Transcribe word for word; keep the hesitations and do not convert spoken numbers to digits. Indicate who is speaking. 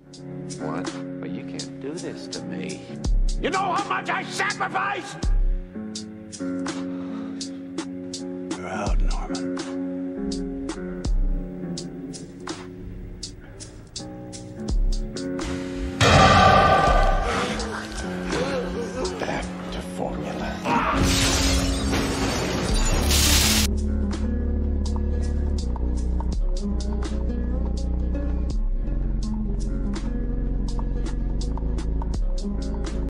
Speaker 1: What? But you can't do this to me.
Speaker 2: You know how much I sacrificed?